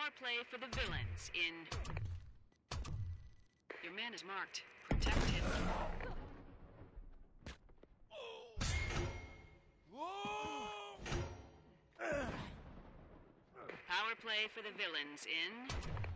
Power play for the villains in... Your man is marked. Protect him. Power play for the villains in...